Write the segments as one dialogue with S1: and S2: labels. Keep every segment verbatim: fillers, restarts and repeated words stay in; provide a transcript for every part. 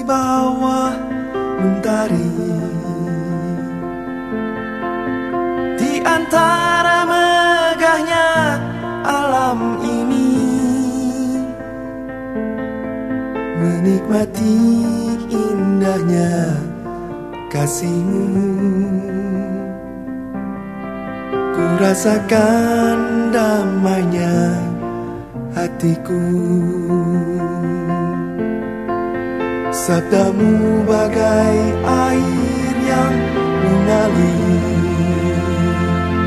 S1: bawah mentari, di antara megahnya alam ini, menikmati indahnya kasihmu. Ku rasakan damainya hatiku. Sabdamu bagai air yang mengalir,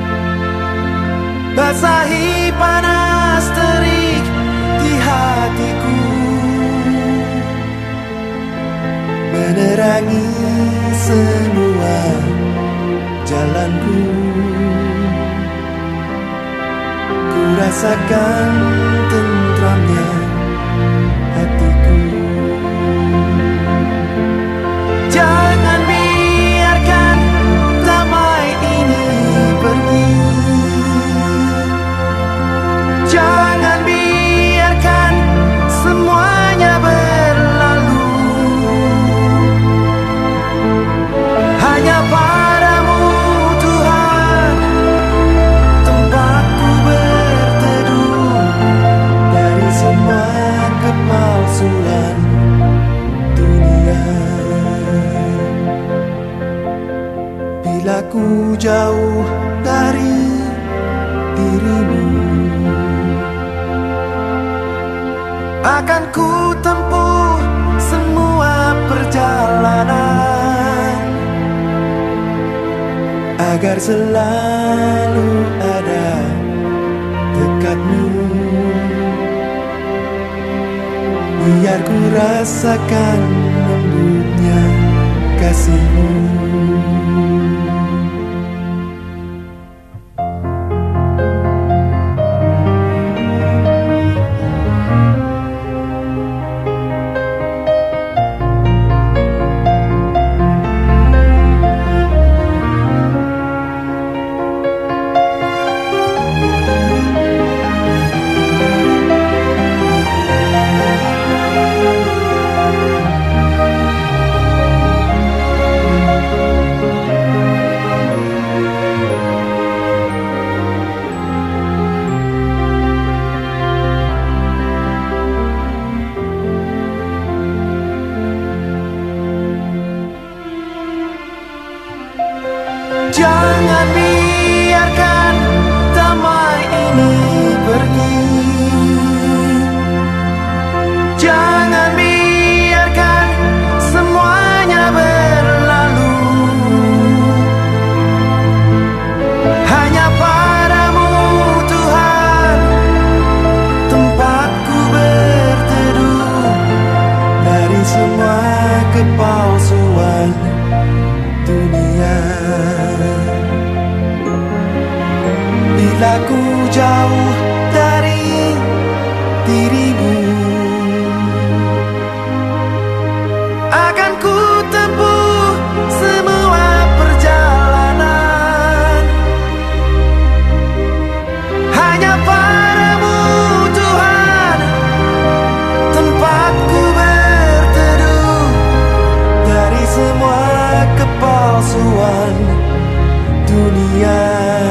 S1: basahi panas terik di hatiku, menerangi semua jalanku. Ku rasakan tentramnya hatiku. Jangan biarkan damai ini pergi, jangan biarkan semuanya berlalu. Hanya padamu Tuhan tempatku berteduh, dari semua kepalsuan dunia. Bila ku jauh dari dirimu, akan ku tempuh semua perjalanan, agar selalu ada dekatmu. Biar ku rasakan lembutnya kasihmu. Jangan biarkan damai ini pergi, jangan biarkan semuanya berlalu. Hanya padamu Tuhan tempatku berteduh, dari semua kepalsuan dunia. Bila ku jauh dari dirimu, akan ku tempuh semua perjalanan, hanya padamu Tuhan tempatku berteduh, dari semua kepalsuan dunia.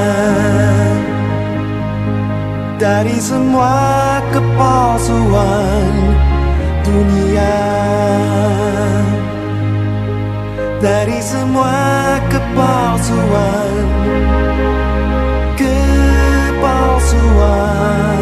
S1: Dari semua kepalsuan dunia, dari semua kepalsuan, kepalsuan.